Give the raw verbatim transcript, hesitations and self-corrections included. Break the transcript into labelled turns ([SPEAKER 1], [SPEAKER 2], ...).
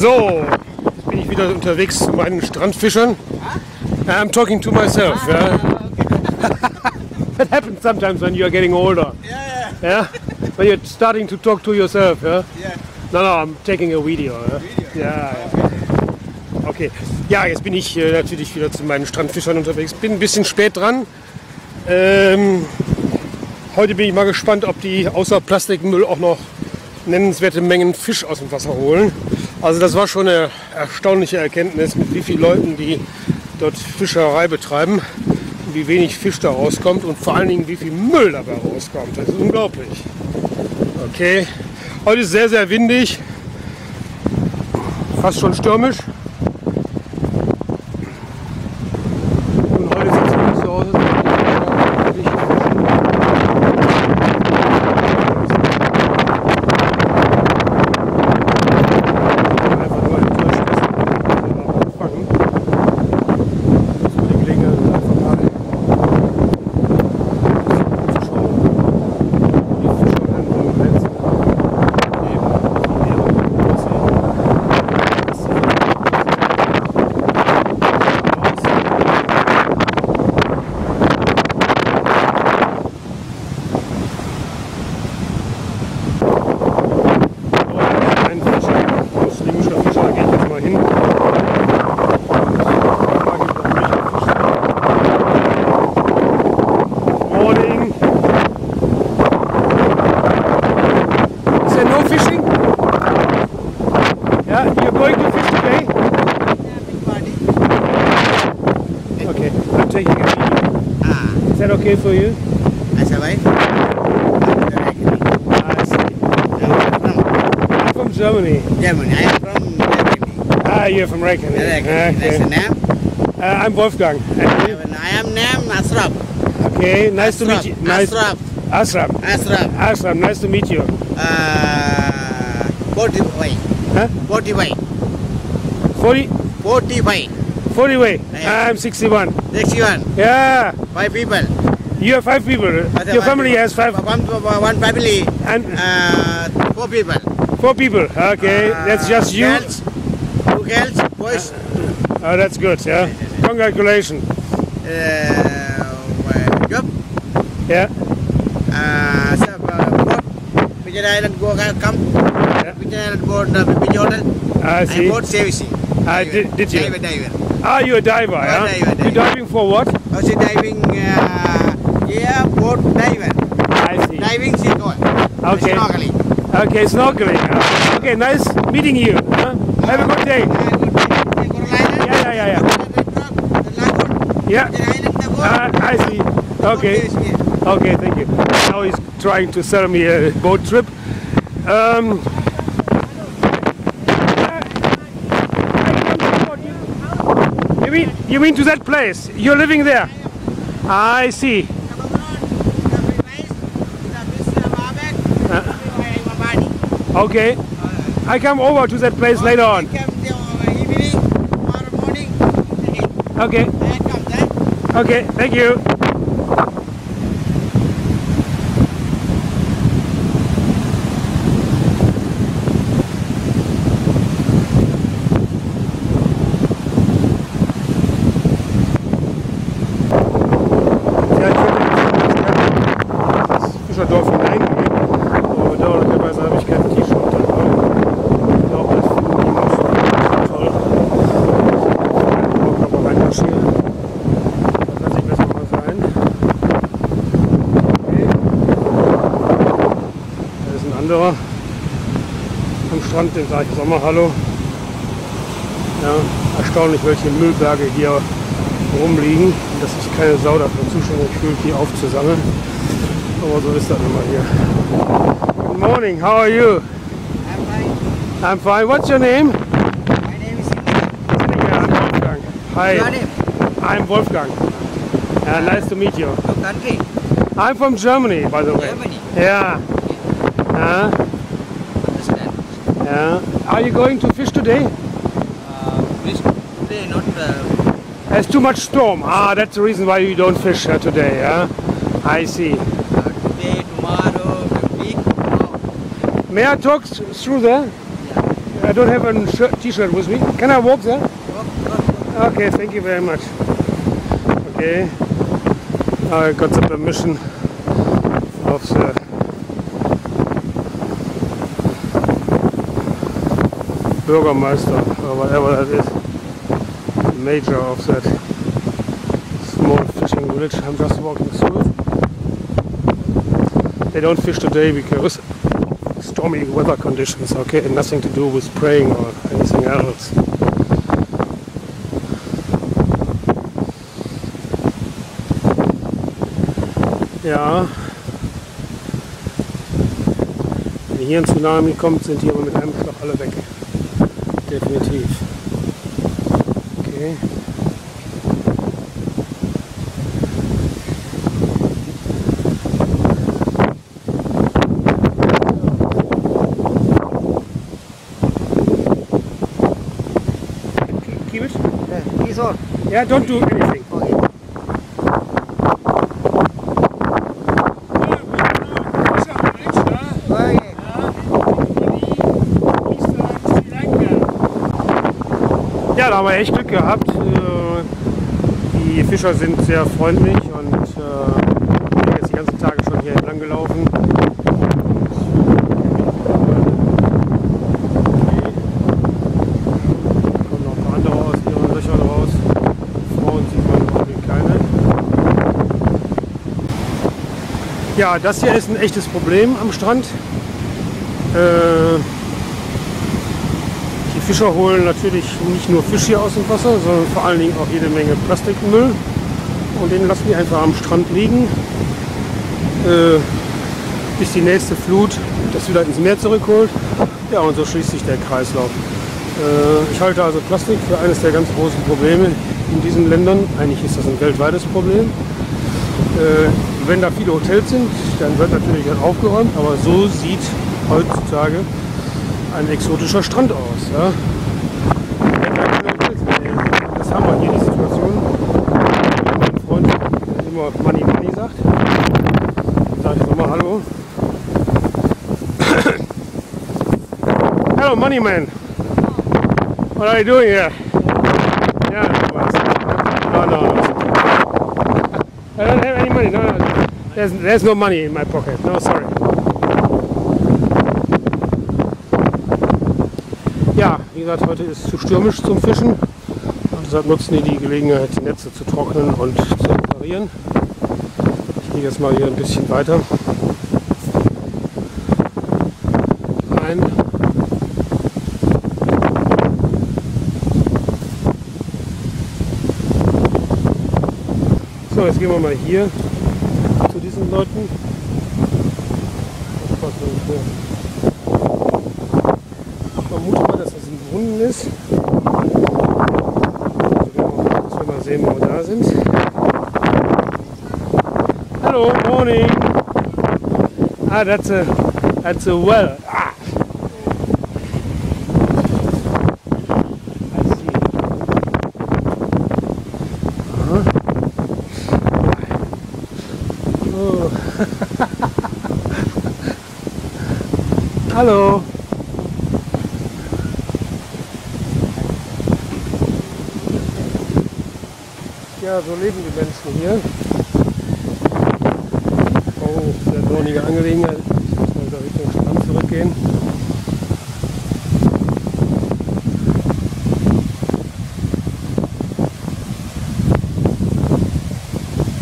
[SPEAKER 1] So, jetzt bin ich wieder unterwegs zu meinen Strandfischern. I'm talking to myself. Yeah. That happens sometimes when you are getting older.
[SPEAKER 2] Yeah, yeah.
[SPEAKER 1] Yeah? When you're starting to talk to yourself. Yeah?
[SPEAKER 2] Yeah.
[SPEAKER 1] No, no, I'm taking a video. Yeah?
[SPEAKER 2] Video?
[SPEAKER 1] Ja, ja. Okay. Ja, jetzt bin ich äh, natürlich wieder zu meinen Strandfischern unterwegs. Bin ein bisschen spät dran. Ähm, heute bin ich mal gespannt, ob die außer Plastikmüll auch noch nennenswerte Mengen Fisch aus dem Wasser holen. Also das war schon eine erstaunliche Erkenntnis, mit wie vielen Leuten die dort Fischerei betreiben, wie wenig Fisch da rauskommt und vor allen Dingen wie viel Müll dabei rauskommt. Das ist unglaublich. Okay, heute ist sehr, sehr windig, fast schon stürmisch. Und heute sieht es nicht so aus, als ob ich einfach nur einen Fisch essen, fangen. Das ist die Gelegenheit, einfach mal zu schauen, wie die Fische an den Grenzen leben, wie ihre Leben ein Fischer, muslimischer Fischer, da gehe ich jetzt mal hin. Morning. Is there no fishing? Yeah, you're going to fish today? Okay, I'm taking a video.
[SPEAKER 2] Ah,
[SPEAKER 1] Is that okay for you?
[SPEAKER 2] as a wife?
[SPEAKER 1] I see. I'm from Germany.
[SPEAKER 2] Germany. I am from Germany.
[SPEAKER 1] Ah, you're from Reykjavik.
[SPEAKER 2] That's the
[SPEAKER 1] Okay.
[SPEAKER 2] name.
[SPEAKER 1] Uh, I'm Wolfgang. And you?
[SPEAKER 2] I am named Ashraf.
[SPEAKER 1] Okay, nice to meet you. Nice.
[SPEAKER 2] Ashraf.
[SPEAKER 1] Asram.
[SPEAKER 2] Ashraf.
[SPEAKER 1] Asram, nice to meet you.
[SPEAKER 2] Uh, forty-five.
[SPEAKER 1] Huh?
[SPEAKER 2] forty-five.
[SPEAKER 1] forty,
[SPEAKER 2] forty-five.
[SPEAKER 1] forty way.
[SPEAKER 2] Yeah.
[SPEAKER 1] I'm sixty-one.
[SPEAKER 2] sixty-one.
[SPEAKER 1] Yeah.
[SPEAKER 2] Five people.
[SPEAKER 1] You have five people.
[SPEAKER 2] Other
[SPEAKER 1] Your
[SPEAKER 2] one
[SPEAKER 1] family
[SPEAKER 2] people.
[SPEAKER 1] has five.
[SPEAKER 2] One, one family.
[SPEAKER 1] And
[SPEAKER 2] Uh, four people.
[SPEAKER 1] four people. Okay,
[SPEAKER 2] Uh,
[SPEAKER 1] that's just you.
[SPEAKER 2] Girls, two girls, boys.
[SPEAKER 1] Oh, that's good. Yeah. Congratulations.
[SPEAKER 2] Uh, job.
[SPEAKER 1] Yeah.
[SPEAKER 2] Uh, so, uh, boat. Pigeon Island go come.
[SPEAKER 1] Yeah.
[SPEAKER 2] Pigeon Island board. Uh, Pigeon Hotel.
[SPEAKER 1] I see.
[SPEAKER 2] And boat servicing.
[SPEAKER 1] Ah, did, did you?
[SPEAKER 2] Diver, diver.
[SPEAKER 1] Ah, you're a diver.
[SPEAKER 2] Oh,
[SPEAKER 1] Yeah.
[SPEAKER 2] diver, diver.
[SPEAKER 1] You're diving for what?
[SPEAKER 2] Also diving. Uh, yeah, boat diver.
[SPEAKER 1] I see.
[SPEAKER 2] Diving, sea go.
[SPEAKER 1] Okay.
[SPEAKER 2] Snorkeling.
[SPEAKER 1] Okay, snorkeling. huh? Okay, nice meeting you. Huh? Have a good day.
[SPEAKER 2] Uh, good day. Coral Island.
[SPEAKER 1] Yeah, yeah, yeah, yeah.
[SPEAKER 2] The lagoon.
[SPEAKER 1] Yeah.
[SPEAKER 2] Pigeon Island, the boat.
[SPEAKER 1] Ah, I see. Okay.
[SPEAKER 2] Boat service here.
[SPEAKER 1] Okay, thank you. Now he's trying to sell me a boat trip. Um, you mean you mean to that place? You're living there? I see. Okay. I come over to that place later on. Okay. Okay. Thank you. Ja, ich würde das Fischerdorf hineingehen, aber bedauerlicherweise habe ich kein T-Shirt dabei. Ich glaube, das finden die Menschen nicht so toll. Ich kann aber reinmarschieren. Das lasse ich besser mal sein. Okay. Da ist ein anderer am Strand, den sage ich jetzt auch mal Hallo. Ja, erstaunlich, welche Müllberge hier rumliegen, dass sich keine Sau dafür zuständig fühlt, die aufzusammeln. Aber so ist das immer hier. Good morning, how are you?
[SPEAKER 2] I'm fine.
[SPEAKER 1] I'm fine. What's your name?
[SPEAKER 2] My name is Sindhi.
[SPEAKER 1] Yeah, I'm Wolfgang. Hi.
[SPEAKER 2] Your name?
[SPEAKER 1] I'm Wolfgang. Uh, nice to meet you.
[SPEAKER 2] Your country?
[SPEAKER 1] I'm from Germany, by the way.
[SPEAKER 2] Germany.
[SPEAKER 1] Yeah. Uh,
[SPEAKER 2] Understand.
[SPEAKER 1] yeah. Are you going to fish today?
[SPEAKER 2] Uh, fish today, not. Uh,
[SPEAKER 1] There's too much storm. Ah, that's the reason why you don't fish uh, today. Yeah. I see.
[SPEAKER 2] uh, today, tomorrow, the week. No.
[SPEAKER 1] May I talk th- through there?
[SPEAKER 2] Yeah.
[SPEAKER 1] Uh, I don't have a shirt, t-shirt with me. Can I walk there? Okay, thank you very much. Okay, I got the permission of the Bürgermeister, or whatever that is, the major of that small fishing village I'm just walking through. They don't fish today because stormy weather conditions, okay, and nothing to do with spraying or anything else. Ja, wenn hier ein Tsunami kommt, sind die aber mit einem Schlag alle weg. Definitiv. Okay. Keep it?
[SPEAKER 2] Yeah, he's on.
[SPEAKER 1] Yeah, don't do anything.
[SPEAKER 2] Okay.
[SPEAKER 1] Ja, da haben wir echt Glück gehabt. Die Fischer sind sehr freundlich und ich bin jetzt die ganzen Tage schon hier entlang gelaufen. Da kommen noch ein paar andere aus ihren Löchern raus. Frauen sieht man irgendwie keine. Ja, das hier ist ein echtes Problem am Strand. Äh, Die Fischer holen natürlich nicht nur Fisch hier aus dem Wasser, sondern vor allen Dingen auch jede Menge Plastikmüll. Und den lassen die einfach am Strand liegen, äh, bis die nächste Flut das wieder ins Meer zurückholt. Ja, und so schließt sich der Kreislauf. Äh, ich halte also Plastik für eines der ganz großen Probleme in diesen Ländern. Eigentlich ist das ein weltweites Problem. Äh, wenn da viele Hotels sind, dann wird natürlich halt aufgeräumt, aber so sieht heutzutage ein exotischer Strand aus. Ja. Das haben wir hier die Situation. Mein Freund, der immer Money Money sagt, sage ich nochmal Hallo. Hello Money Man. What are you doing here? Yeah, no, no. I don't have any money. No, no. There's, there's no money in my pocket. No, sorry. Ja, wie gesagt, heute ist zu stürmisch zum Fischen und deshalb nutzen die die Gelegenheit, die Netze zu trocknen und zu reparieren. Ich gehe jetzt mal hier ein bisschen weiter rein. So, jetzt gehen wir mal hier zu diesen Leuten. Ich vermute mal, dass das ein Brunnen ist. Dass wir mal sehen, wo wir da sind. Hello, morning. Ah, that's a, that's a well. Ah. I see. Uh-huh. Oh. Hallo. Ja, so leben die Menschen hier. Oh, sehr dornige Angelegenheit. Ich muss mal wieder Richtung Strand zurückgehen.